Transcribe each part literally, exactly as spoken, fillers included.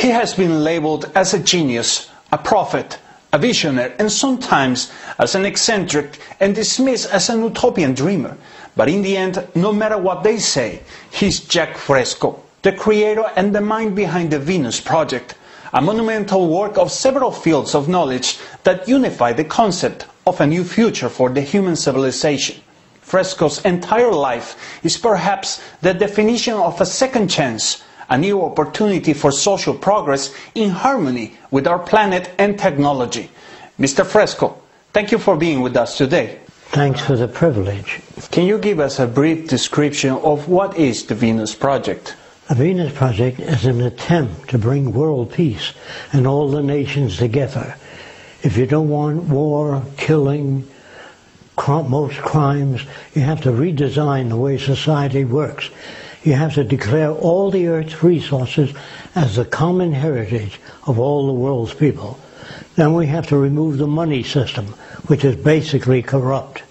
He has been labeled as a genius, a prophet, a visionary, and sometimes as an eccentric and dismissed as an utopian dreamer. But in the end, no matter what they say, he's Jacque Fresco, the creator and the mind behind the Venus Project, a monumental work of several fields of knowledge that unify the concept of a new future for the human civilization. Fresco's entire life is perhaps the definition of a second chance, a new opportunity for social progress in harmony with our planet and technology. Mister Fresco, thank you for being with us today. Thanks for the privilege. Can you give us a brief description of what is the Venus Project? The Venus Project is an attempt to bring world peace and all the nations together. If you don't want war, killing, most crimes, you have to redesign the way society works. You have to declare all the Earth's resources as the common heritage of all the world's people. Then we have to remove the money system, which is basically corrupt.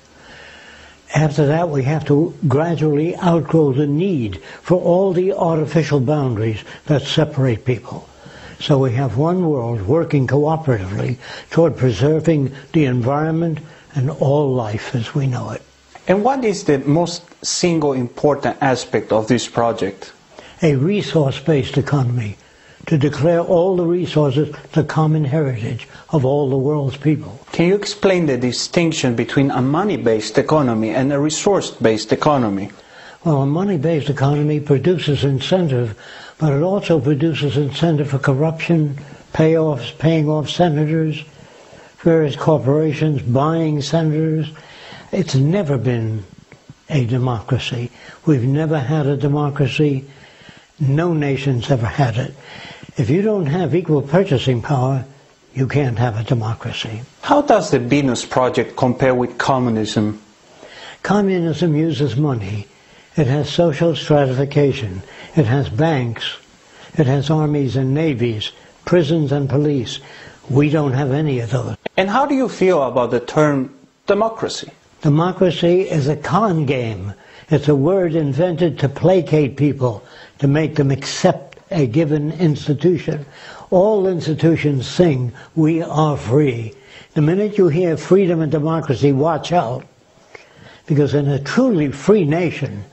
After that, we have to gradually outgrow the need for all the artificial boundaries that separate people. So we have one world working cooperatively toward preserving the environment and all life as we know it. And what is the most single important aspect of this project? A resource-based economy, to declare all the resources the common heritage of all the world's people. Can you explain the distinction between a money-based economy and a resource-based economy? Well, a money-based economy produces incentive, but it also produces incentive for corruption, payoffs, paying off senators, various corporations buying senators. It's never been a democracy. We've never had a democracy. No nation's ever had it. If you don't have equal purchasing power, you can't have a democracy. How does the Venus Project compare with communism? Communism uses money. It has social stratification. It has banks. It has armies and navies, prisons and police. We don't have any of those. And how do you feel about the term democracy? Democracy is a con game. It's a word invented to placate people, to make them accept a given institution. All institutions sing, "We are free." The minute you hear freedom and democracy, watch out. Because in a truly free nation,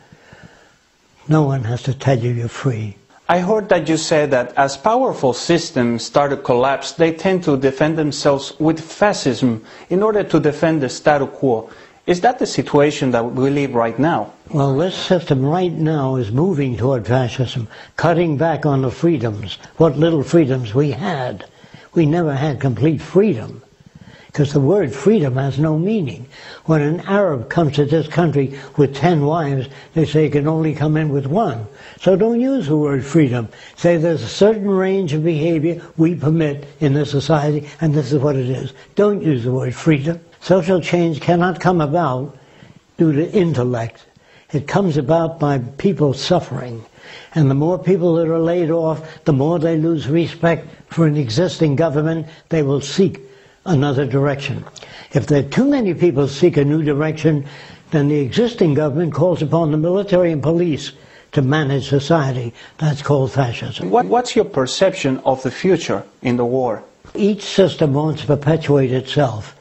no one has to tell you you're free. I heard that you said that as powerful systems start to collapse, they tend to defend themselves with fascism in order to defend the status quo. Is that the situation that we live right now? Well, this system right now is moving toward fascism, cutting back on the freedoms, what little freedoms we had. We never had complete freedom, because the word freedom has no meaning. When an Arab comes to this country with ten wives, they say he can only come in with one. So don't use the word freedom. Say there's a certain range of behavior we permit in this society, and this is what it is. Don't use the word freedom. Social change cannot come about due to intellect. It comes about by people suffering. And the more people that are laid off, the more they lose respect for an existing government, they will seek another direction. If there are too many people seek a new direction, then the existing government calls upon the military and police to manage society. That's called fascism. What, what's your perception of the future in the war? Each system wants to perpetuate itself.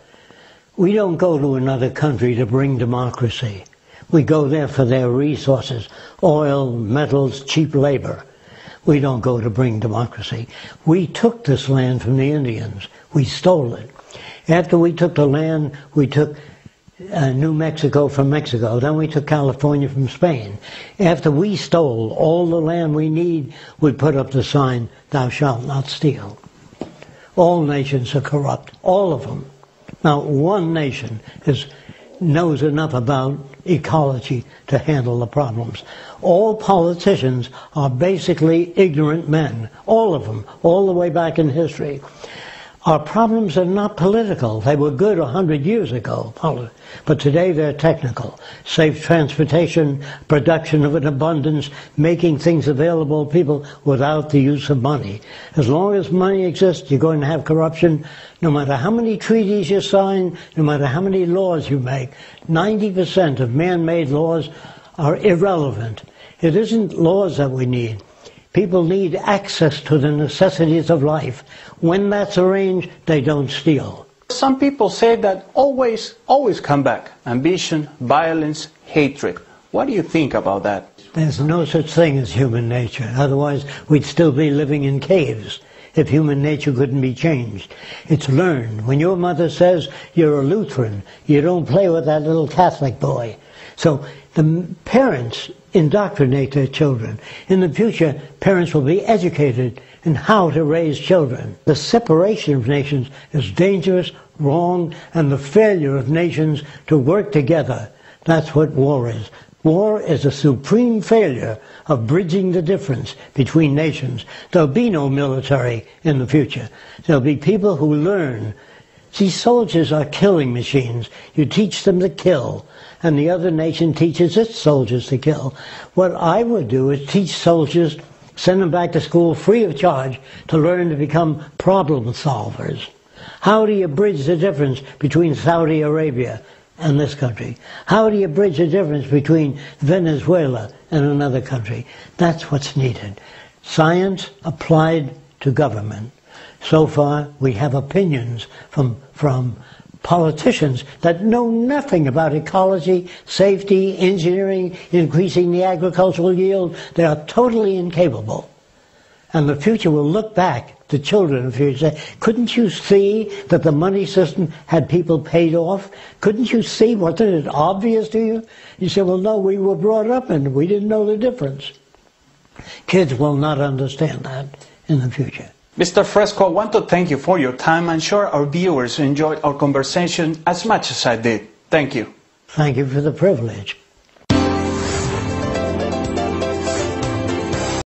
We don't go to another country to bring democracy. We go there for their resources, oil, metals, cheap labor. We don't go to bring democracy. We took this land from the Indians. We stole it. After we took the land, we took uh, New Mexico from Mexico. Then we took California from Spain. After we stole all the land we need, we put up the sign, "Thou shalt not steal." All nations are corrupt, all of them. Now, one nation is, knows enough about ecology to handle the problems. All politicians are basically ignorant men, all of them, all the way back in history. Our problems are not political. They were good a hundred years ago, but today they're technical. Safe transportation, production of an abundance, making things available to people without the use of money. As long as money exists, you're going to have corruption. No matter how many treaties you sign, no matter how many laws you make, ninety percent of man-made laws are irrelevant. It isn't laws that we need. People need access to the necessities of life. When that's arranged, they don't steal. Some people say that always, always come back. Ambition, violence, hatred. What do you think about that? There's no such thing as human nature. Otherwise, we'd still be living in caves if human nature couldn't be changed. It's learned. When your mother says you're a Lutheran, you don't play with that little Catholic boy. So the parents indoctrinate their children. In the future, parents will be educated in how to raise children. The separation of nations is dangerous, wrong, and the failure of nations to work together. That's what war is. War is a supreme failure of bridging the difference between nations. There'll be no military in the future. There'll be people who learn. See, soldiers are killing machines. You teach them to kill, and the other nation teaches its soldiers to kill. What I would do is teach soldiers, send them back to school free of charge to learn to become problem solvers. How do you bridge the difference between Saudi Arabia and this country? How do you bridge the difference between Venezuela and another country? That's what's needed. Science applied to government. So far, we have opinions from, from politicians that know nothing about ecology, safety, engineering, increasing the agricultural yield. They are totally incapable. And the future will look back, the children of the future, say, couldn't you see that the money system had people paid off? Couldn't you see? Wasn't it obvious to you? You say, well, no, we were brought up in it. We didn't know the difference. Kids will not understand that in the future. Mister Fresco, I want to thank you for your time. I'm sure our viewers enjoyed our conversation as much as I did. Thank you. Thank you for the privilege.